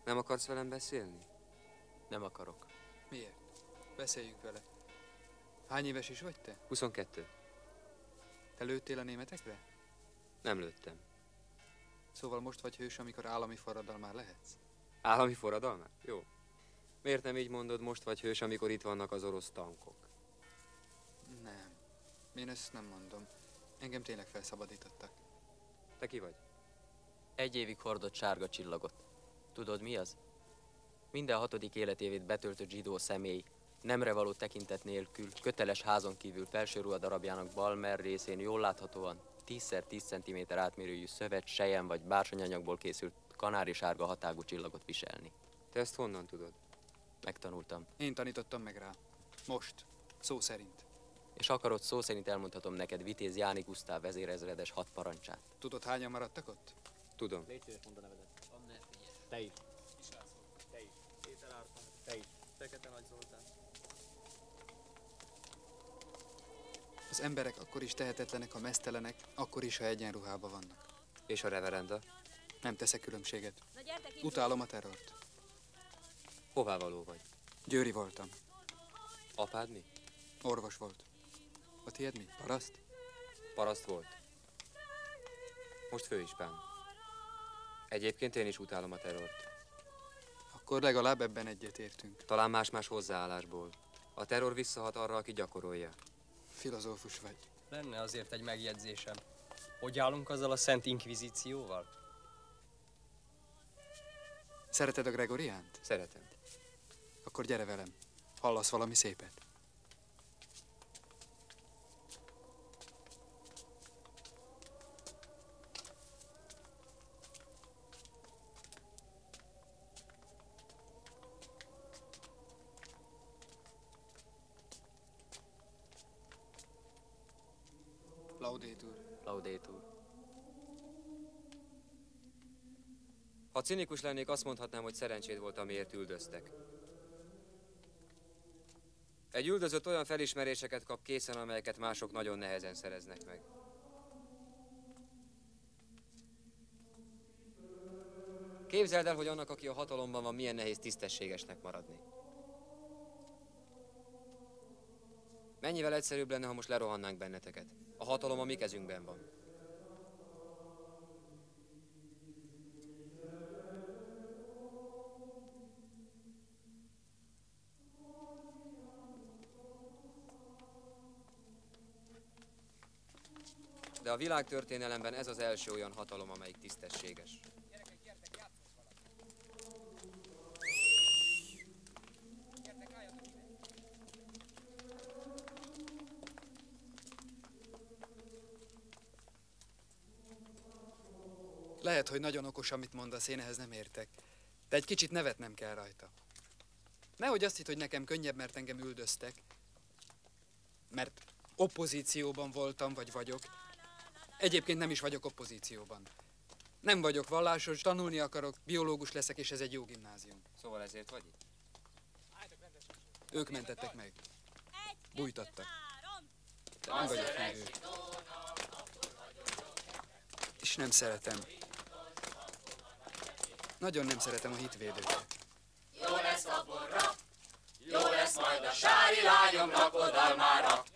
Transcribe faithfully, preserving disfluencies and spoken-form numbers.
Nem akarsz velem beszélni? Nem akarok. Miért? Beszéljünk vele. Hány éves is vagy te? huszonkettő. Te lőttél a németekre? Nem lőttem. Szóval most vagy hős, amikor állami forradalmár lehetsz? Állami forradalmár? Jó. Miért nem így mondod, most vagy hős, amikor itt vannak az orosz tankok? Nem. Én ezt nem mondom. Engem tényleg felszabadítottak. Te ki vagy? Egy évig hordott sárga csillagot. Tudod, mi az? Minden hatodik életévét betöltött zsidó személy, nemre való tekintet nélkül, köteles házon kívül felső ruha darabjának bal részén jól láthatóan tízszer tíz centiméter átmérőjű szövet, selyem vagy bársonyanyagból készült kanári sárga hatágú csillagot viselni. Te ezt honnan tudod? Megtanultam. Én tanítottam meg rá. Most. Szó szerint. És akarod, szó szerint elmondhatom neked Vitéz Jáni Gusztáv vezérezredes hat parancsát. Tudod, hányan maradtak ott? Tudom. Légy szíves, mondd a nevedet. Te is. Te is. Péter Árpád. Te is. Fekete Nagy Zoltán. Az emberek akkor is tehetetlenek, ha meztelenek, akkor is, ha egyenruhában vannak. És a reverenda? Nem teszek különbséget. Utálom a terrort. Hová való vagy? Győri voltam. Apád mi? Orvos volt. A tiéd mi? Paraszt? Paraszt volt. Most főispán. Egyébként én is utálom a terrort. Akkor legalább ebben egyetértünk. Talán más-más hozzáállásból. A terror visszahat arra, aki gyakorolja. Filozófus vagy. Lenne azért egy megjegyzésem. Hogy állunk azzal a Szent Inkvizícióval? Szereted a Gregoriánt? Szeretem. Akkor gyere velem. Hallasz valami szépet? Laudétur. Laudétur. Ha cinikus lennék, azt mondhatnám, hogy szerencséd volt, amiért üldöztek. Egy üldözött olyan felismeréseket kap készen, amelyeket mások nagyon nehezen szereznek meg. Képzeld el, hogy annak, aki a hatalomban van, milyen nehéz tisztességesnek maradni. Mennyivel egyszerűbb lenne, ha most lerohannánk benneteket. A hatalom a mi kezünkben van. De a világtörténelemben ez az első olyan hatalom, amelyik tisztességes. Gyerekek, gyertek, játszunk valamit. Gyertek, álljatok ide. Lehet, hogy nagyon okos, amit mondasz, én ehhez nem értek. De egy kicsit nevetnem kell rajta. Nehogy azt hidd, hogy nekem könnyebb, mert engem üldöztek. Mert oppozícióban voltam, vagy vagyok. Egyébként nem is vagyok oppozícióban. Nem vagyok vallásos, tanulni akarok, biológus leszek, és ez egy jó gimnázium. Szóval ezért vagy itt? Ők mentettek meg. Bújtattak. De nem vagyok hívő. És nem szeretem. Nagyon nem szeretem a hitvédőket. Jó lesz a borra, jó lesz majd a sári lányom lakodalmára.